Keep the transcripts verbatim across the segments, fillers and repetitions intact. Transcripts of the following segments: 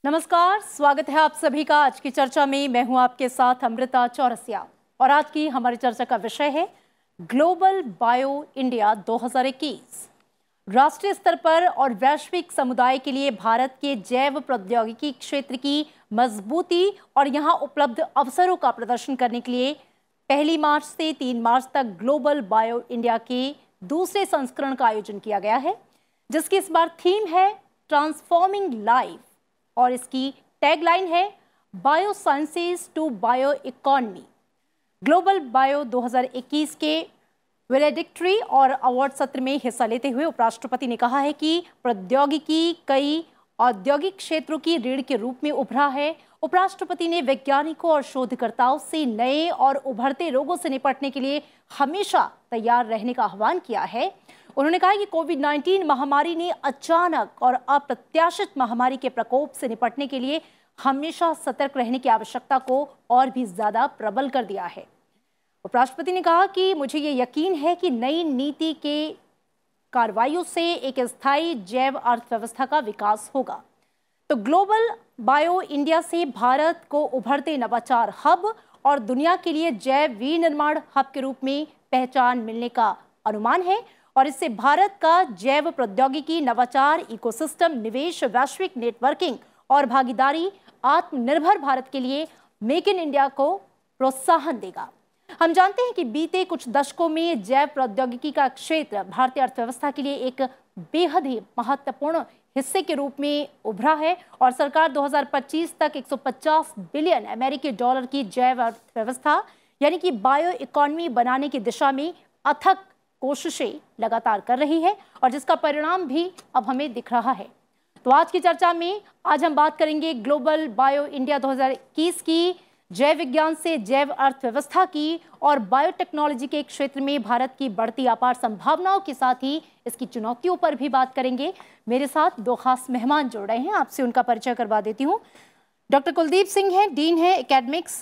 नमस्कार, स्वागत है आप सभी का आज की चर्चा में। मैं हूं आपके साथ अमृता चौरसिया और आज की हमारी चर्चा का विषय है ग्लोबल बायो इंडिया दो हज़ार इक्कीस। राष्ट्रीय स्तर पर और वैश्विक समुदाय के लिए भारत के जैव प्रौद्योगिकी क्षेत्र की मजबूती और यहां उपलब्ध अवसरों का प्रदर्शन करने के लिए पहली मार्च से तीन मार्च तक ग्लोबल बायो इंडिया के दूसरे संस्करण का आयोजन किया गया है, जिसकी इस बार थीम है ट्रांसफॉर्मिंग लाइफ और इसकी टैगलाइन है bio sciences to bio economy. Global bio दो हज़ार इक्कीस के वैलेडिक्टरी और अवार्ड सत्र में हिस्सा लेते हुए उपराष्ट्रपति ने कहा है कि प्रौद्योगिकी कई औद्योगिक क्षेत्रों की रीढ़ के रूप में उभरा है। उपराष्ट्रपति ने वैज्ञानिकों और शोधकर्ताओं से नए और उभरते रोगों से निपटने के लिए हमेशा तैयार रहने का आह्वान किया है। उन्होंने कहा कि कोविड उन्नीस महामारी ने अचानक और अप्रत्याशित महामारी के प्रकोप से निपटने के लिए हमेशा सतर्क रहने की आवश्यकता को और भी ज्यादा प्रबल कर दिया है। उपराष्ट्रपति ने कहा कि मुझे ये यकीन है कि नई नीति के कार्रवाइयों से एक स्थायी जैव अर्थव्यवस्था का विकास होगा। तो ग्लोबल बायो इंडिया से भारत को उभरते नवाचार हब और दुनिया के लिए जैव विनिर्माण हब के रूप में पहचान मिलने का अनुमान है और इससे भारत का जैव प्रौद्योगिकी नवाचार इकोसिस्टम निवेश वैश्विक नेटवर्किंग और भागीदारी आत्मनिर्भर भारत के लिए मेक इन इंडिया को प्रोत्साहन देगा। हम जानते हैं कि बीते कुछ दशकों में जैव प्रौद्योगिकी का क्षेत्र भारतीय अर्थव्यवस्था के लिए एक बेहद ही महत्वपूर्ण हिस्से के रूप में उभरा है और सरकार दो हज़ार पच्चीस तक एक सौ पचास बिलियन अमेरिकी डॉलर की जैव अर्थव्यवस्था यानी कि बायो इकोनॉमी बनाने की दिशा में अथक कोशिशें लगातार कर रही है और जिसका परिणाम भी अब हमें दिख रहा है। तो आज की चर्चा में आज हम बात करेंगे ग्लोबल बायो इंडिया दो हज़ार इक्कीस की, जैव विज्ञान से जैव अर्थव्यवस्था की और बायोटेक्नोलॉजी के क्षेत्र में भारत की बढ़ती अपार संभावनाओं के साथ ही इसकी चुनौतियों पर भी बात करेंगे। मेरे साथ दो खास मेहमान जुड़ रहे हैं, आपसे उनका परिचय करवा देती हूँ। डॉक्टर कुलदीप सिंह हैं, डीन है एकेडमिक्स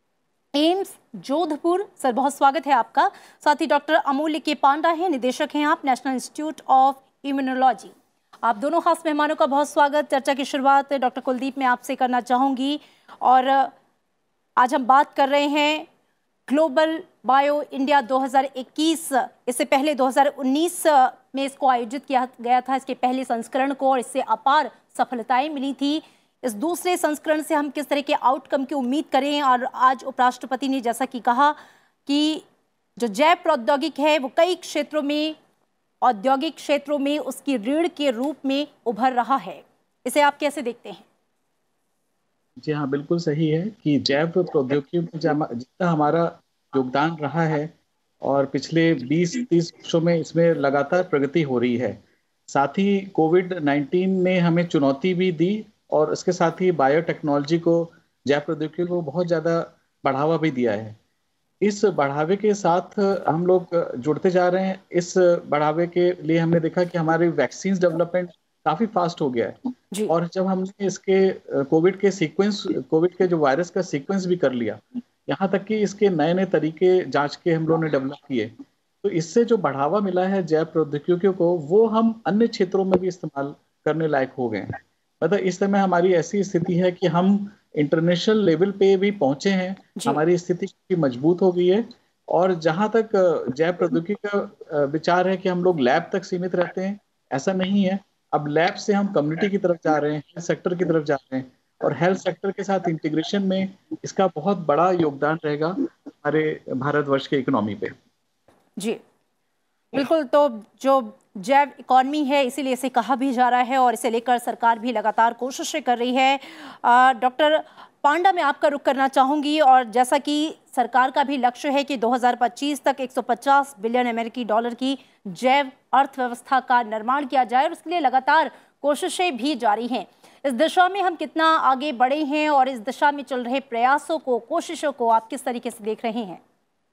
एम्स जोधपुर। सर, बहुत स्वागत है आपका। साथ ही डॉक्टर अमूल्य के पांडा हैं, निदेशक हैं आप नेशनल इंस्टीट्यूट ऑफ इम्यूनोलॉजी। आप दोनों खास मेहमानों का बहुत स्वागत। चर्चा की शुरुआत डॉक्टर कुलदीप मैं आपसे करना चाहूँगी और आज हम बात कर रहे हैं ग्लोबल बायो इंडिया दो हज़ार इक्कीस। इससे पहले दो हज़ार उन्नीस में इसको आयोजित किया गया था, इसके पहले संस्करण को, और इससे अपार सफलताएं मिली थी। इस दूसरे संस्करण से हम किस तरह के आउटकम की उम्मीद करें? और आज उपराष्ट्रपति ने जैसा कि कहा कि जो जैव प्रौद्योगिक है वो कई क्षेत्रों में, औद्योगिक क्षेत्रों में उसकी रीढ़ के रूप में उभर रहा है। इसे आप कैसे देखते हैं? जी हाँ, बिल्कुल सही है कि जैव प्रौद्योगिकी में जितना हमारा योगदान रहा है और पिछले बीस तीस वर्षों में इसमें लगातार प्रगति हो रही है। साथ ही कोविड उन्नीस ने हमें चुनौती भी दी और इसके साथ ही बायोटेक्नोलॉजी को, जैव प्रौद्योगिकी को बहुत ज़्यादा बढ़ावा भी दिया है। इस बढ़ावे के साथ हम लोग जुड़ते जा रहे हैं। इस बढ़ावे के लिए हमने देखा कि हमारी वैक्सीन डेवलपमेंट काफ़ी फास्ट हो गया है और जब हमने इसके कोविड के सीक्वेंस, कोविड के जो वायरस का सीक्वेंस भी कर लिया, यहाँ तक कि इसके नए नए तरीके जांच के हम लोगों ने डेवलप किए, तो इससे जो बढ़ावा मिला है जैव प्रौद्योगिकियों को, वो हम अन्य क्षेत्रों में भी इस्तेमाल करने लायक हो गए हैं। मतलब इस समय हमारी ऐसी स्थिति है कि हम इंटरनेशनल लेवल पे भी पहुंचे हैं, हमारी स्थिति मजबूत हो गई है। और जहां तक जैव प्रौद्योगिकी का विचार है कि हम लोग लैब तक सीमित रहते हैं, ऐसा नहीं है। अब लैब से हम कम्युनिटी की तरफ जा रहे हैं, हेल्थ सेक्टर की तरफ जा रहे हैं और हेल्थ सेक्टर के साथ इंटीग्रेशन में इसका बहुत बड़ा योगदान रहेगा हमारे भारतवर्ष के इकोनॉमी पे। जी बिल्कुल। तो जो जैव इकॉनमी है, इसीलिए इसे कहा भी जा रहा है और इसे लेकर सरकार भी लगातार कोशिशें कर रही है। डॉक्टर पांडा, मैं आपका रुख करना चाहूँगी। और जैसा कि सरकार का भी लक्ष्य है कि दो हज़ार पच्चीस तक एक सौ पचास बिलियन अमेरिकी डॉलर की जैव अर्थव्यवस्था का निर्माण किया जाए और इसके लिए लगातार कोशिशें भी जारी हैं। इस दिशा में हम कितना आगे बढ़े हैं और इस दिशा में चल रहे प्रयासों को, कोशिशों को आप किस तरीके से देख रहे हैं?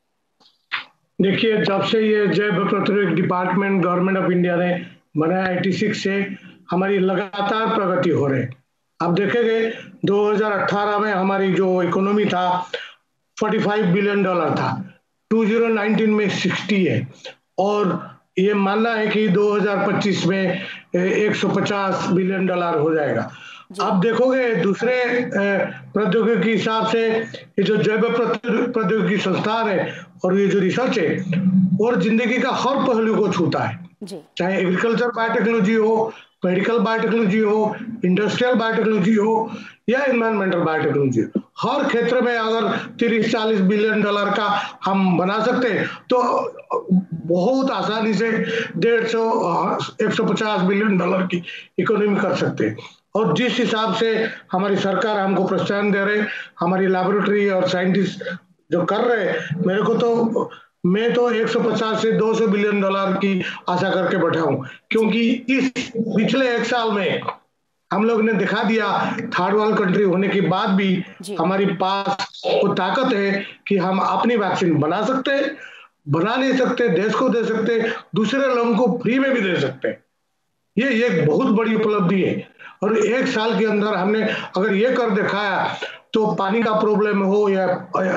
देखिए, जब से ये जैव प्रौद्योगिकी डिपार्टमेंट गवर्नमेंट ऑफ इंडिया ने बनाया छियासी से हमारी लगातार प्रगति हो रही है। आप देखेंगे दो हज़ार अठारह में हमारी जो इकोनॉमी था पैंतालीस बिलियन डॉलर था, दो हज़ार उन्नीस में साठ है और ये मानना है कि दो हज़ार पच्चीस में एक सौ पचास बिलियन डॉलर हो जाएगा। आप देखोगे दूसरे प्रौद्योगिकी के हिसाब से ये जो जैव प्रौद्योगिकी संस्थान है और ये जो रिसर्च है और जिंदगी का हर पहलू को छूता है, चाहे एग्रीकल्चर बायोटेक्नोलॉजी हो, मेडिकल बायोटेक्नोलॉजी हो, इंडस्ट्रियल बायोटेक्नोलॉजी हो या एनवायरमेंटल बायोटेक्नोलॉजी, हर क्षेत्र में अगर तीस चालीस बिलियन डॉलर का हम बना सकते हैं तो बहुत आसानी से डेढ़ सौ एक सौ पचास बिलियन डॉलर की इकोनॉमी कर सकते हैं। और जिस हिसाब से हमारी सरकार हमको प्रोत्साहन दे रहे, हमारी लैबोरेटरी और साइंटिस्ट जो कर रहे हैं, मेरे को तो मैं तो एक सौ पचास से दो सौ बिलियन डॉलर की आशा करके बैठा हूं, क्योंकि इस पिछले एक साल में हम लोग ने दिखा दिया थर्ड वर्ल्ड कंट्री होने के बाद भी हमारी पास वो ताकत है कि हम अपनी वैक्सीन बना सकते हैं, बना नहीं सकते देश को दे सकते, दूसरे लोगों को फ्री में भी दे सकते हैं। ये एक बहुत बड़ी उपलब्धि है और एक साल के अंदर हमने अगर ये कर दिखाया तो पानी का प्रॉब्लम हो या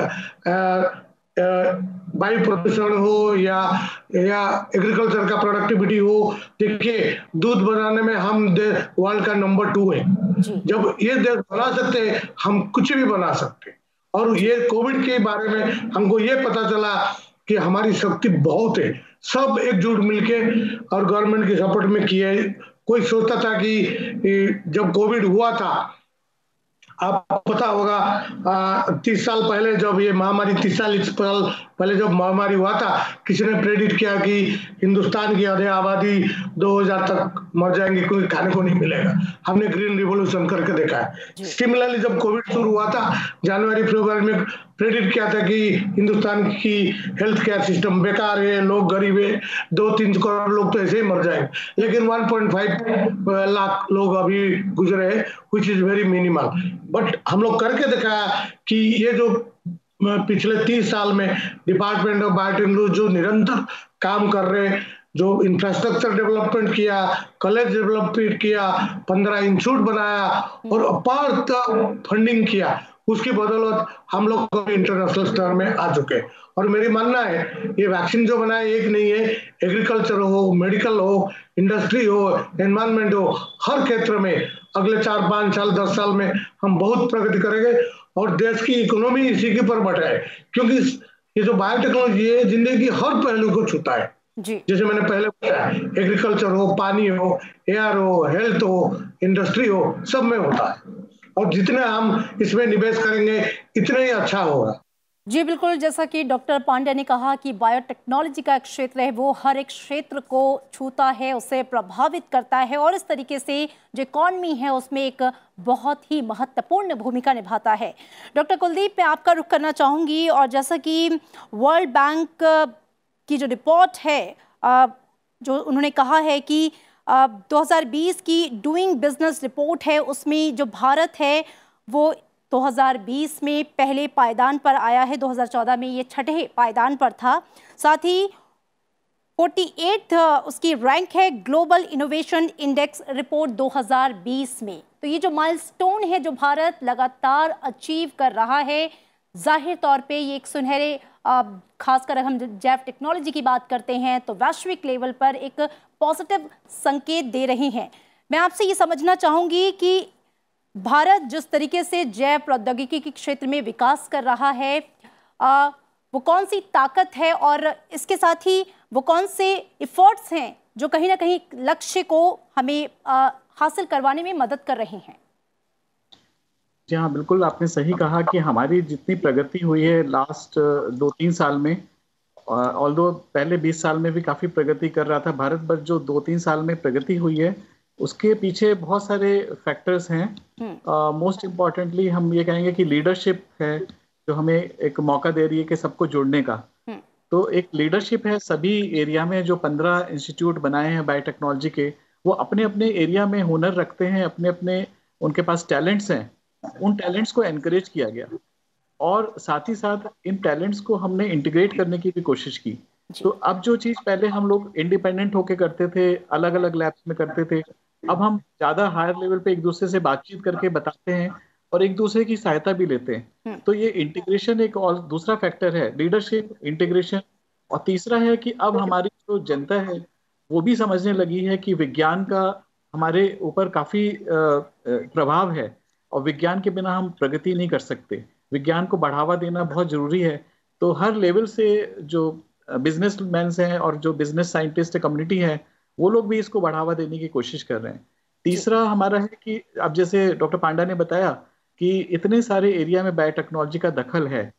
वायु प्रदूषण हो या या एग्रीकल्चर का प्रोडक्टिविटी हो, देखिए दूध बनाने में हम वर्ल्ड का नंबर टू है। जब ये देश बना सकते हैं हम कुछ भी बना सकते हैं। और ये कोविड के बारे में हमको ये पता चला कि हमारी शक्ति बहुत है, सब एकजुट मिलके और गवर्नमेंट के सपोर्ट में किए। कोई सोचता था कि जब कोविड हुआ था, आपको पता होगा तीस साल पहले जब ये महामारी तीस साल साल पहले जब महामारी हुआ था, किसी ने प्रेडिक्ट किया कि हिंदुस्तान की आधी आबादी दो हज़ार तक मर जाएंगी, कोई खाने को नहीं मिलेगा। हमने ग्रीन रिवॉल्यूशन करके देखा है। सिमिलरली जब कोविड शुरू हुआ था जनवरी फरवरी में प्रेडिक्ट किया था कि हिंदुस्तान की हेल्थ केयर सिस्टम बेकार है, लोग गरीब है, दो तीन करोड़ लोग तो ऐसे ही मर जाएंगे, लेकिन एक पॉइंट पाँच लाख लोग अभी गुजरे हैं, which is very minimal. But हम लोग करके देखा कि ये जो पिछले तीस साल में डिपार्टमेंट ऑफ बायोटेक्नोलॉजी जो निरंतर काम कर रहे हैं, जो इंफ्रास्ट्रक्चर डेवलपमेंट किया, कॉलेज डेवलपमेंट किया, पंद्रह इंस्टीट्यूट बनाया और अपार फंडिंग किया, उसकी बदौलत हम लोग इंटरनेशनल स्तर में आ चुके। और मेरी मानना है ये वैक्सीन जो बनाए एक नहीं है, एग्रीकल्चर हो, मेडिकल हो, इंडस्ट्री हो, एनवायरमेंट हो, हर क्षेत्र में अगले चार पांच साल दस साल में हम बहुत प्रगति करेंगे और देश की इकोनॉमी इसी के ऊपर बढ़ा है, क्योंकि ये जो बायोटेक्नोलॉजी है जिंदगी की हर पहलू को छूता है। जैसे मैंने पहले बताया, एग्रीकल्चर हो, पानी हो, एयर हो, हेल्थ हो, इंडस्ट्री हो, सब में होता है और जितने हम इसमें निवेश करेंगे इतना ही अच्छा होगा। जी बिल्कुल, जैसा कि डॉक्टर पांडे ने कहा कि बायोटेक्नोलॉजी का एक क्षेत्र है वो हर एक क्षेत्र को छूता है, उसे प्रभावित करता है और इस तरीके से जो इकॉनमी है उसमें एक बहुत ही महत्वपूर्ण भूमिका निभाता है। डॉक्टर कुलदीप, मैं आपका रुख करना चाहूँगी और जैसा कि वर्ल्ड बैंक की जो रिपोर्ट है, जो उन्होंने कहा है कि दो हज़ार बीस की डूइंग बिजनेस रिपोर्ट है, उसमें जो भारत है वो दो हज़ार बीस में पहले पायदान पर आया है, दो हज़ार चौदह में ये छठे पायदान पर था। साथ ही अड़तालीसवीं उसकी रैंक है ग्लोबल इनोवेशन इंडेक्स रिपोर्ट दो हज़ार बीस में। तो ये जो माइलस्टोन है जो भारत लगातार अचीव कर रहा है, जाहिर तौर पे ये एक सुनहरे, खासकर हम जैव टेक्नोलॉजी की बात करते हैं तो वैश्विक लेवल पर एक पॉजिटिव संकेत दे रही हैं। मैं आपसे ये समझना चाहूँगी कि भारत जिस तरीके से जैव प्रौद्योगिकी के क्षेत्र में विकास कर रहा है, आ, वो कौन सी ताकत है और इसके साथ ही वो कौन से इफर्ट्स हैं जो कहीं ना कहीं लक्ष्य को हमें आ, हासिल करवाने में मदद कर रहे हैं? जी हाँ, बिल्कुल आपने सही कहा कि हमारी जितनी प्रगति हुई है लास्ट दो तीन साल में, ऑल्दो पहले बीस साल में भी काफ़ी प्रगति कर रहा था भारत, बट जो दो तीन साल में प्रगति हुई है उसके पीछे बहुत सारे फैक्टर्स हैं। मोस्ट uh, इम्पॉर्टेंटली हम ये कहेंगे कि लीडरशिप है जो हमें एक मौका दे रही है कि सबको जुड़ने का। तो एक लीडरशिप है सभी एरिया में। जो पंद्रह इंस्टीट्यूट बनाए हैं बायोटेक्नोलॉजी के, वो अपने अपने एरिया में हुनर रखते हैं, अपने अपने उनके पास टैलेंट्स हैं, उन टैलेंट्स को एनकरेज किया गया और साथ ही साथ इन टैलेंट्स को हमने इंटीग्रेट करने की भी कोशिश की। तो अब जो चीज़ पहले हम लोग इंडिपेंडेंट होके करते थे, अलग अलग लैब्स में करते थे, अब हम ज़्यादा हायर लेवल पे एक दूसरे से बातचीत करके बताते हैं और एक दूसरे की सहायता भी लेते हैं। तो ये इंटीग्रेशन एक और दूसरा फैक्टर है, लीडरशिप, इंटीग्रेशन। और तीसरा है कि अब हमारी जो जनता है वो भी समझने लगी है कि विज्ञान का हमारे ऊपर काफ़ी प्रभाव है, और विज्ञान के बिना हम प्रगति नहीं कर सकते। विज्ञान को बढ़ावा देना बहुत जरूरी है। तो हर लेवल से जो बिजनेसमैन हैं और जो बिजनेस साइंटिस्ट कम्युनिटी है, वो लोग भी इसको बढ़ावा देने की कोशिश कर रहे हैं। तीसरा हमारा है कि अब जैसे डॉक्टर पांडा ने बताया कि इतने सारे एरिया में बायोटेक्नोलॉजी का दखल है।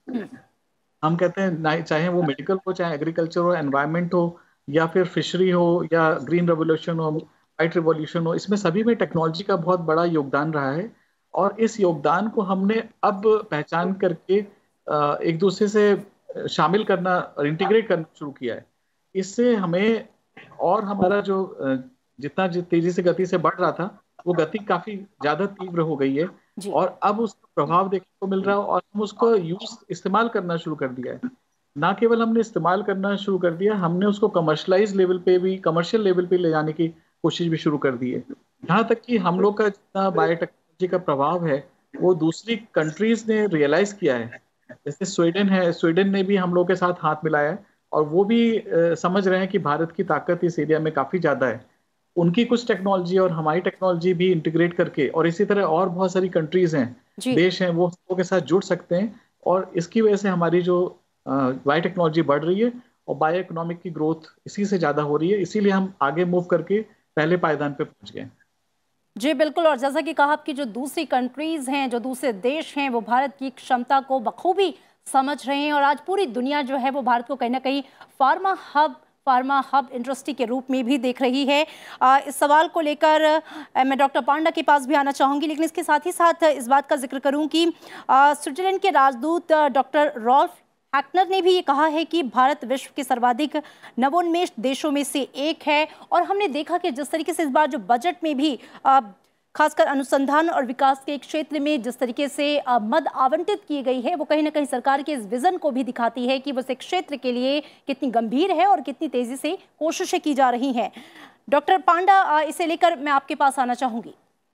हम कहते हैं चाहे वो मेडिकल हो, चाहे एग्रीकल्चर हो, एनवायरनमेंट हो, या फिर फिशरी हो, या ग्रीन रेवोल्यूशन हो, वाइट रिवॉल्यूशन हो, इसमें सभी में टेक्नोलॉजी का बहुत बड़ा योगदान रहा है। और इस योगदान को हमने अब पहचान करके एक दूसरे से शामिल करना और इंटीग्रेट करना शुरू किया है। इससे हमें और हमारा जो जितना तेजी से गति से बढ़ रहा था, वो गति काफी ज्यादा तीव्र हो गई है, और अब उसका प्रभाव देखने को मिल रहा है, और हम उसको यूज इस्तेमाल करना शुरू कर दिया है। ना केवल हमने इस्तेमाल करना शुरू कर दिया, हमने उसको कमर्शलाइज लेवल पे भी, कमर्शियल लेवल पे ले जाने की कोशिश भी शुरू कर दी है। यहाँ तक कि हम लोग का जितना बायोटेक्नोलॉजी का प्रभाव है, वो दूसरी कंट्रीज ने रियलाइज किया है। जैसे स्वीडन है, स्वीडन ने भी हम लोग के साथ हाथ मिलाया है, और वो भी आ, समझ रहे हैं कि भारत की ताकत इस एरिया में काफी ज्यादा है। उनकी कुछ टेक्नोलॉजी और हमारी टेक्नोलॉजी भी इंटीग्रेट करके, और इसी तरह और बहुत सारी कंट्रीज हैं, देश हैं, वो लोगों के साथ जुड़ सकते हैं, और इसकी वजह से हमारी जो बायो टेक्नोलॉजी बढ़ रही है और बायो इकोनॉमिक की ग्रोथ इसी से ज्यादा हो रही है। इसीलिए हम आगे मूव करके पहले पायदान पे पहुंच गए। जी बिल्कुल, और जैसा कि कहा कि जो दूसरी कंट्रीज हैं, जो दूसरे देश हैं, वो भारत की क्षमता को बखूबी समझ रहे हैं, और आज पूरी दुनिया जो है वो भारत को कहीं ना कहीं pharma hub pharma hub industry के रूप में भी देख रही है। आ, इस सवाल को लेकर मैं डॉक्टर पांडा के पास भी आना चाहूँगी, लेकिन इसके साथ ही साथ इस बात का जिक्र करूँ कि स्विट्जरलैंड के राजदूत डॉक्टर रॉल्फ हैकनर ने भी ये कहा है कि भारत विश्व के सर्वाधिक नवोन्मेष देशों में से एक है। और हमने देखा कि जिस तरीके से इस बार जो बजट में भी आ, खासकर अनुसंधान और विकास के क्षेत्र में जिस तरीके से मद आवंटित की गई है, वो कहीं ना कहीं सरकार के इस विजन को भी दिखाती है कि वो इस क्षेत्र के लिए कितनी गंभीर है और कितनी तेजी से कोशिशें की जा रही हैं। डॉक्टर पांडा, इसे लेकर मैं आपके पास आना चाहूंगी।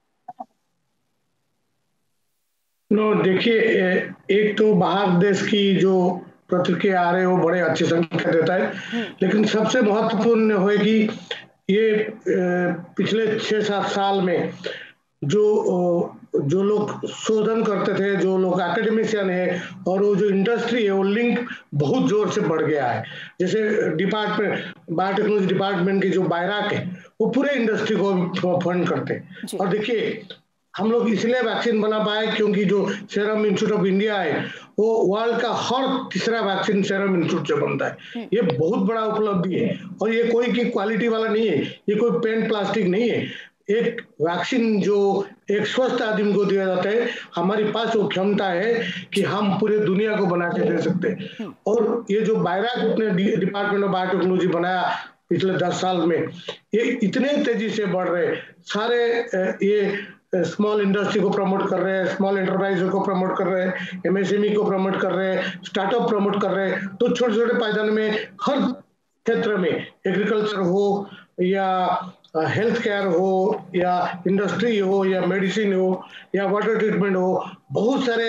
नो देखिए, एक तो बाहर देश की जो प्रतिक्रिया आ रही है वो बड़े अच्छे संकेत देता है, लेकिन सबसे महत्वपूर्ण है कि ये पिछले छह सात साल में जो जो लोग शोधन करते थे, जो लोग एकेडमिशियन है, और वो जो इंडस्ट्री है, वो लिंक बहुत जोर से बढ़ गया है। जैसे डिपार्टमेंट बायोटेक्नोलॉजी डिपार्टमेंट की जो बायराक है, वो पूरे इंडस्ट्री को फंड करते हैं। और देखिए, हम लोग इसलिए वैक्सीन बना पाए क्योंकि जो सीरम इंस्टीट्यूट ऑफ इंडिया है, वो वर्ल्ड का हर तीसरा वैक्सीन सीरम इंस्टीट्यूट से बनता है। ये बहुत बड़ा उपलब्धि है, और ये कोई की क्वालिटी वाला नहीं है, ये कोई पेन प्लास्टिक नहीं है। एक वैक्सीन जो एक स्वस्थ आदमी को दिया जाता है, हमारे पास वो क्षमता है कि हम पूरे दुनिया को बना के दे सकते हैं। और ये जो बायराक ने डिपार्टमेंट ऑफ बायोटेक्नोलॉजी बनाया पिछले दस साल में, ये इतने तेजी से बढ़ रहे, सारे ये स्मॉल इंडस्ट्री को प्रमोट कर रहे हैं, स्मॉल एंटरप्राइज को प्रमोट कर रहे हैं, एमएसएमई को प्रमोट कर रहे हैं, स्टार्टअप प्रमोट कर रहे हैं। तो छोटे छोटे पायदान में हर क्षेत्र में, एग्रीकल्चर हो या हेल्थ केयर हो या इंडस्ट्री हो या मेडिसिन हो या वाटर ट्रीटमेंट हो, बहुत सारे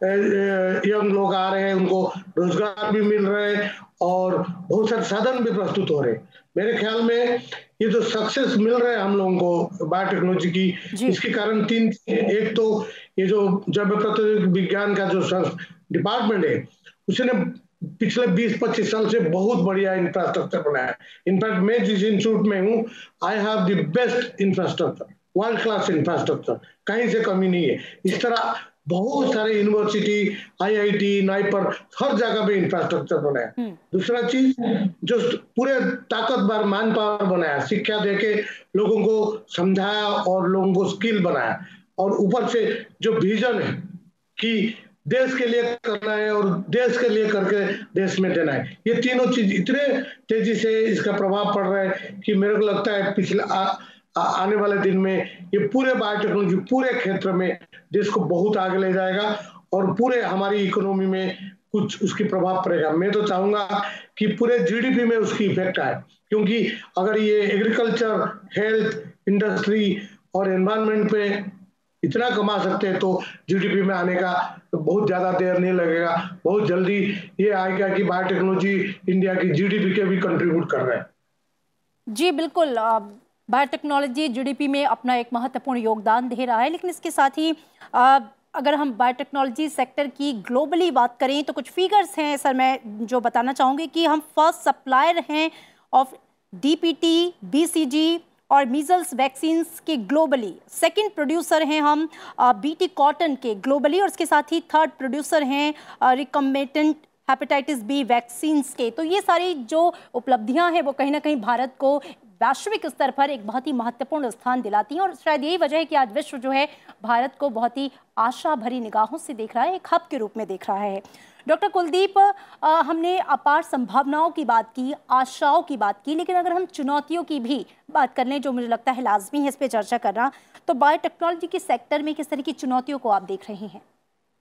यंग लोग आ रहे हैं, उनको रोजगार भी मिल रहे हैं और बहुत सारे साधन भी प्रस्तुत हो रहे हैं। मेरे ख्याल में ये जो सक्सेस मिल रहा है हम लोगों को बायोटेक्नोलॉजी की, इसके कारण तीन, एक तो ये जो जैव प्रौद्योगिकी विज्ञान का जो डिपार्टमेंट है, उसने पिछले बीस पच्चीस साल से बहुत बढ़िया इंफ्रास्ट्रक्चर बनाया। इनफैक्ट मैं जिस इंस्टीट्यूट में हूँ, I have the best infrastructure, world class infrastructure, कहीं से कमी नहीं है। इस तरह बहुत सारे यूनिवर्सिटी, आईआईटी, नाइपर, हर जगह पे इंफ्रास्ट्रक्चर बनाया। दूसरा चीज, जो पूरे ताकतवर मैन पावर बनाया, शिक्षा देके लोगों को समझाया और लोगों को स्किल बनाया, और ऊपर से जो विजन है कि देश के लिए करना है और देश के लिए करके देश में देना है, ये तीनों चीज इतने तेजी से इसका प्रभाव पड़ रहा है कि मेरे को लगता है पिछले आ, आ, आने वाले दिन में ये पूरे बायोटेक्नोलॉजी पूरे क्षेत्र में देश को बहुत आगे ले जाएगा और पूरे हमारी इकोनॉमी में कुछ उसकी प्रभाव पड़ेगा। मैं तो चाहूंगा कि पूरे जीडीपी में उसकी इफेक्ट आए, क्योंकि अगर ये एग्रीकल्चर, हेल्थ, इंडस्ट्री और एनवायरनमेंट पे इतना कमा सकते हैं तो जीडीपी में आने का तो बहुत ज्यादा देर नहीं लगेगा, बहुत जल्दी ये आएगा कि बायोटेक्नोलॉजी इंडिया की जीडीपी के भी कंट्रीब्यूट कर रहे हैं। जी बिल्कुल, बायोटेक्नोलॉजी जीडीपी में अपना एक महत्वपूर्ण योगदान दे रहा है, लेकिन इसके साथ ही आ, अगर हम बायोटेक्नोलॉजी सेक्टर की ग्लोबली बात करें तो कुछ फिगर्स हैं सर, मैं जो बताना चाहूँगी कि हम फर्स्ट सप्लायर हैं ऑफ डीपीटी, बीसीजी और मीजल्स वैक्सीन्स के ग्लोबली। सेकंड प्रोड्यूसर हैं हम बीटी कॉटन के ग्लोबली, और इसके साथ ही थर्ड प्रोड्यूसर हैं रिकम्बेटेंट हेपेटाइटिस बी वैक्सीन्स के। तो ये सारी जो उपलब्धियां हैं वो कहीं ना कहीं भारत को वैश्विक स्तर पर एक बहुत ही महत्वपूर्ण स्थान दिलाती हैं, और शायद यही वजह है कि आज विश्व जो है भारत को बहुत ही आशा भरी निगाहों से देख रहा है, एक हब के रूप में देख रहा है। डॉक्टर कुलदीप, हमने अपार संभावनाओं की बात की, आशाओं की बात की, लेकिन अगर हम चुनौतियों की भी बात कर लें, जो मुझे लगता है लाजमी है इस पर चर्चा करना, तो बायोटेक्नोलॉजी के सेक्टर में किस तरह की चुनौतियों को आप देख रहे हैं?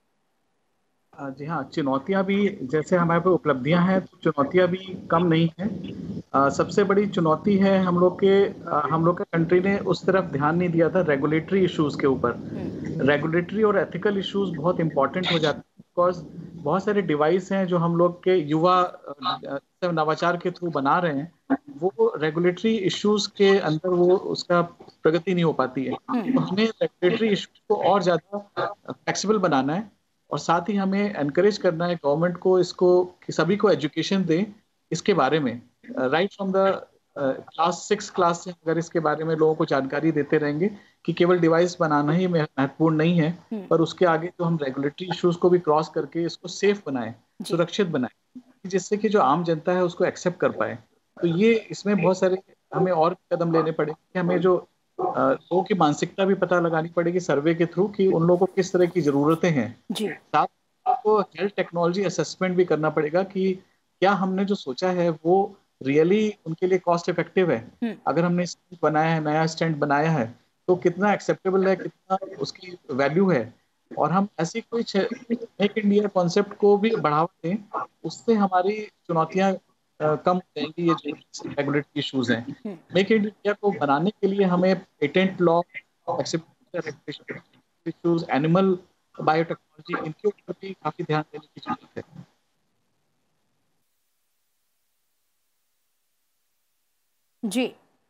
जी हाँ, चुनौतियां भी, जैसे हमारे पास उपलब्धियां हैं तो चुनौतियां भी कम नहीं हैं। सबसे बड़ी चुनौती है हम लोग के आ, हम लोग के कंट्री ने उस तरफ ध्यान नहीं दिया था रेगुलेटरी इश्यूज के ऊपर। रेगुलेटरी और एथिकल इश्यूज बहुत इंपॉर्टेंट हो जाते हैं, बिकॉज बहुत सारे डिवाइस हैं जो हम लोग के युवा नवाचार के थ्रू बना रहे हैं, वो रेगुलेटरी इश्यूज के अंदर वो उसका प्रगति नहीं हो पाती है। तो हमें रेगुलेटरी इश्यूज को और ज्यादा फ्लेक्सिबल बनाना है, और साथ ही हमें एनकरेज करना है गवर्नमेंट को इसको कि सभी को एजुकेशन दें इसके बारे में। Right from the class six class से अगर इसके बारे में लोगों को जानकारी देते रहेंगे कि केवल डिवाइस बनाना ही महत्वपूर्ण नहीं है, पर उसके आगे जो हम रेगुलेटरी इश्यूज को भी क्रॉस करके इसको सेफ बनाएं, सुरक्षित बनाएं, जिससे कि जो आम जनता है उसको एक्सेप्ट कर पाए। तो ये इसमें बहुत सारे हमें और कदम लेने पड़ेंगे। हमें जो लोगों की मानसिकता भी पता लगानी पड़ेगी सर्वे के थ्रू कि उन लोगों को किस तरह की जरूरतें हैं। साथ आपको हेल्थ टेक्नोलॉजी असेसमेंट भी करना पड़ेगा कि क्या हमने जो सोचा है वो रियली उनके लिए कॉस्ट इफेक्टिव है। अगर हमने स्टेंट बनाया है, नया स्टेंट बनाया है, तो कितना एक्सेप्टेबल है, कितना उसकी वैल्यू है, और हम ऐसी कोई मेक इंडिया कॉन्सेप्ट को भी बढ़ावा दें, उससे हमारी चुनौतियां कम हो जाएंगी। ये जो रेगुलेटरी इश्यूज हैं, मेक इन इंडिया को बनाने के लिए हमें patent law, issues, animal biotechnology, इनके ऊपर भी काफी ध्यान देने की जरूरत है। जी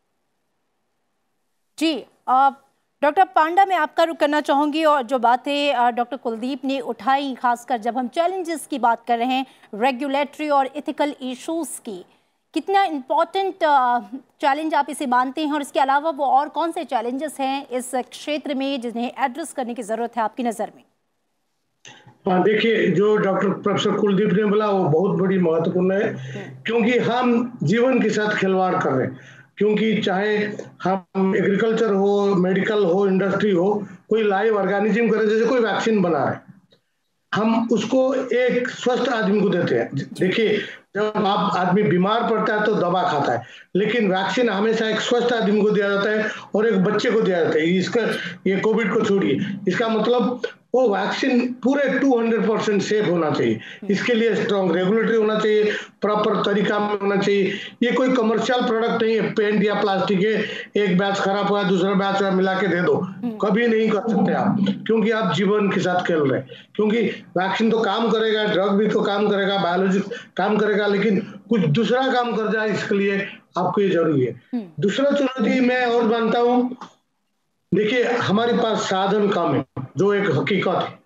जी डॉक्टर पांडा, मैं आपका रुख करना चाहूँगी, और जो बातें डॉक्टर कुलदीप ने उठाई, खासकर जब हम चैलेंजेस की बात कर रहे हैं, रेगुलेटरी और एथिकल इश्यूज की, कितना इम्पोर्टेंट चैलेंज आप इसे मानते हैं, और इसके अलावा वो और कौन से चैलेंजेस हैं इस क्षेत्र में जिन्हें एड्रेस करने की ज़रूरत है आपकी नज़र में? हाँ, देखिए, जो डॉक्टर प्रोफेसर कुलदीप ने बोला वो बहुत बड़ी महत्वपूर्ण है, क्योंकि हम जीवन के साथ खिलवाड़ कर रहे हैं। क्योंकि चाहे हम एग्रीकल्चर हो, मेडिकल हो, इंडस्ट्री हो, कोई लाइव ऑर्गेनिज्म करे, जैसे कोई वैक्सीन बना है, हम उसको एक स्वस्थ आदमी को देते हैं। देखिए, जब आप आदमी बीमार पड़ता है तो दवा खाता है, लेकिन वैक्सीन हमेशा एक स्वस्थ आदमी को दिया जाता है और एक बच्चे को दिया जाता है। इसका, ये कोविड को छोड़िए, इसका मतलब वो वैक्सीन पूरे दो सौ परसेंट सेफ होना चाहिए। इसके लिए स्ट्रॉन्ग रेगुलेटरी होना चाहिए, प्रॉपर तरीका में होना चाहिए। ये कोई कमर्शियल प्रोडक्ट नहीं है, पेंट या प्लास्टिक है, एक बैच खराब हुआ दूसरा बैच मिला के दे दो, कभी नहीं कर सकते आप, क्योंकि आप जीवन के साथ खेल रहे हैं। क्योंकि वैक्सीन तो काम करेगा, ड्रग भी तो काम करेगा, बायोलॉजी काम करेगा, लेकिन कुछ दूसरा काम कर जाए, इसके लिए आपको ये जरूरी है। दूसरा चुनौती मैं और मानता हूँ, देखिए, हमारे पास साधन कम है, जो एक हकीकत है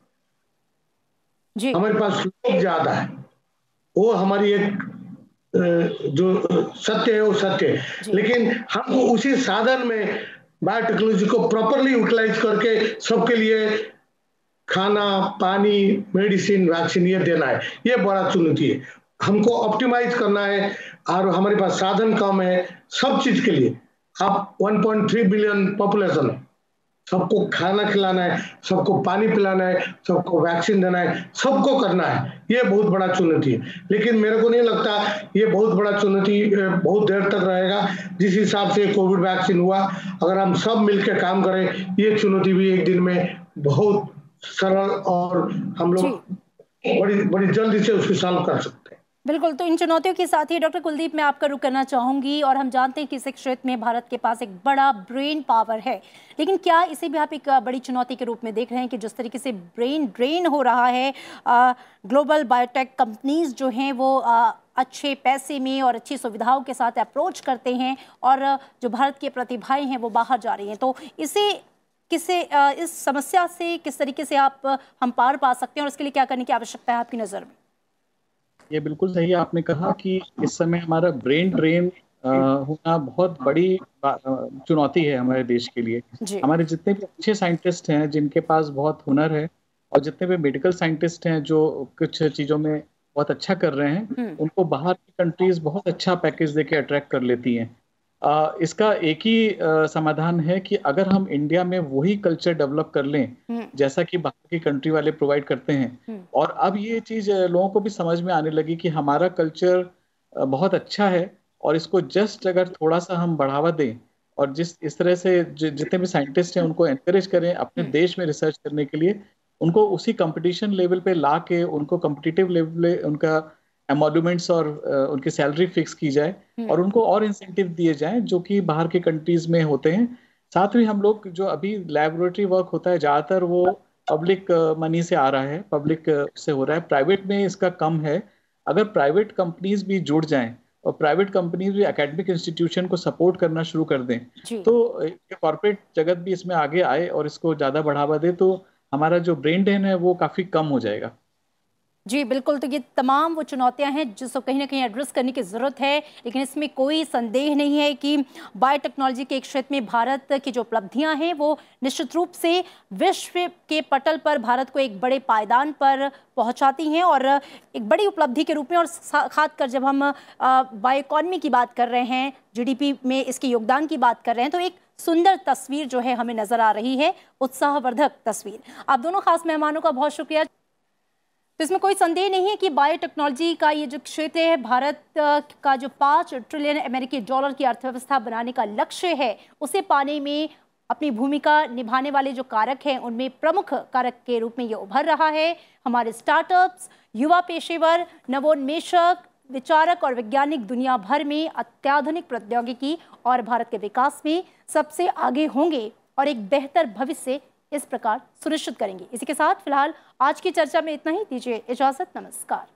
जी। हमारे पास लोग ज्यादा है, वो हमारी एक जो सत्य है वो सत्य है, लेकिन हमको उसी साधन में बायोटेक्नोलॉजी को प्रॉपरली यूटिलाइज करके सबके लिए खाना, पानी, मेडिसिन, वैक्सीन ये देना है। ये बड़ा चुनौती है, हमको ऑप्टिमाइज करना है, और हमारे पास साधन कम है सब चीज के लिए। आप एक पॉइंट तीन बिलियन पॉपुलेशन है, सबको खाना खिलाना है, सबको पानी पिलाना है, सबको वैक्सीन देना है, सबको करना है, ये बहुत बड़ा चुनौती है। लेकिन मेरे को नहीं लगता ये बहुत बड़ा चुनौती बहुत देर तक रहेगा। जिस हिसाब से कोविड वैक्सीन हुआ, अगर हम सब मिलकर काम करें, ये चुनौती भी एक दिन में बहुत सरल और हम लोग बड़ी बड़ी जल्दी से उसको सॉल्व कर सकते हैं। बिल्कुल, तो इन चुनौतियों के साथ ही डॉक्टर कुलदीप, मैं आपका रुख करना चाहूँगी, और हम जानते हैं कि इस क्षेत्र में भारत के पास एक बड़ा ब्रेन पावर है, लेकिन क्या इसे भी आप एक बड़ी चुनौती के रूप में देख रहे हैं कि जिस तरीके से ब्रेन ड्रेन हो रहा है, आ, ग्लोबल बायोटेक कंपनीज जो हैं वो आ, अच्छे पैसे में और अच्छी सुविधाओं के साथ अप्रोच करते हैं और जो भारत के प्रतिभाएं हैं वो बाहर जा रही हैं। तो इसे किसे इस समस्या से किस तरीके से आप हम पार पा सकते हैं और इसके लिए क्या करने की आवश्यकता है आपकी नज़र में? ये बिल्कुल सही आपने कहा कि इस समय हमारा ब्रेन ड्रेन होना बहुत बड़ी चुनौती है हमारे देश के लिए। हमारे जितने भी अच्छे साइंटिस्ट हैं जिनके पास बहुत हुनर है और जितने भी मेडिकल साइंटिस्ट हैं जो कुछ चीज़ों में बहुत अच्छा कर रहे हैं, उनको बाहर की कंट्रीज बहुत अच्छा पैकेज देके अट्रैक्ट कर लेती हैं। आ, इसका एक ही आ, समाधान है कि अगर हम इंडिया में वही कल्चर डेवलप कर लें जैसा कि बाहर की कंट्री वाले प्रोवाइड करते हैं। और अब ये चीज़ लोगों को भी समझ में आने लगी कि हमारा कल्चर बहुत अच्छा है और इसको जस्ट अगर थोड़ा सा हम बढ़ावा दें और जिस इस तरह से जितने भी साइंटिस्ट हैं उनको एनकरेज करें अपने देश में रिसर्च करने के लिए, उनको उसी कंपटीशन लेवल पे ला के उनको कॉम्पिटिटिव लेवल पे उनका एमोल्यूमेंट्स और uh, उनकी सैलरी फिक्स की जाए और उनको और इंसेंटिव दिए जाएं जो कि बाहर के कंट्रीज में होते हैं। साथ ही हम लोग जो अभी लैबोरेटरी वर्क होता है ज़्यादातर वो पब्लिक मनी uh, से आ रहा है, पब्लिक uh, से हो रहा है, प्राइवेट में इसका कम है। अगर प्राइवेट कंपनीज भी जुड़ जाएं और प्राइवेट कंपनीज भी एकेडमिक इंस्टीट्यूशन को सपोर्ट करना शुरू कर दें तो कॉर्पोरेट जगत भी इसमें आगे आए और इसको ज़्यादा बढ़ावा दे तो हमारा जो ब्रेन ड्रेन है वो काफ़ी कम हो जाएगा। जी बिल्कुल, तो ये तमाम वो चुनौतियां हैं जिसको कहीं ना कहीं एड्रेस करने की ज़रूरत है, लेकिन इसमें कोई संदेह नहीं है कि बायोटेक्नोलॉजी के एक क्षेत्र में भारत की जो उपलब्धियां हैं वो निश्चित रूप से विश्व के पटल पर भारत को एक बड़े पायदान पर पहुंचाती हैं और एक बड़ी उपलब्धि के रूप में। और खासकर जब हम बायो इकॉनमी की बात कर रहे हैं, जीडीपी में इसके योगदान की बात कर रहे हैं, तो एक सुंदर तस्वीर जो है हमें नजर आ रही है, उत्साहवर्धक तस्वीर। आप दोनों खास मेहमानों का बहुत शुक्रिया। तो इसमें कोई संदेह नहीं है कि बायोटेक्नोलॉजी का ये जो क्षेत्र है, भारत का जो पाँच ट्रिलियन अमेरिकी डॉलर की अर्थव्यवस्था बनाने का लक्ष्य है, उसे पाने में अपनी भूमिका निभाने वाले जो कारक हैं उनमें प्रमुख कारक के रूप में ये उभर रहा है। हमारे स्टार्टअप्स, युवा पेशेवर, नवोन्मेषक, विचारक और वैज्ञानिक दुनिया भर में अत्याधुनिक प्रौद्योगिकी और भारत के विकास में सबसे आगे होंगे और एक बेहतर भविष्य इस प्रकार सुनिश्चित करेंगे। इसी के साथ फिलहाल आज की चर्चा में इतना ही। दीजिए इजाजत, नमस्कार।